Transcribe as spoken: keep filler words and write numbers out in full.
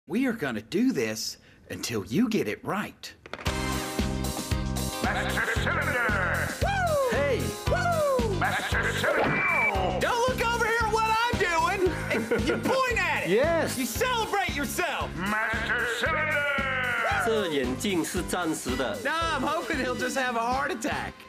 We are gonna do this until you get it right. Master Cylinder! Woo! Hey! Woo! Master Cylinder! Don't look over here at what I'm doing! And you point at it! Yes. You celebrate yourself! Master Cylinder! 这眼镜是暂时的。 No, I'm hoping he'll just have a heart attack.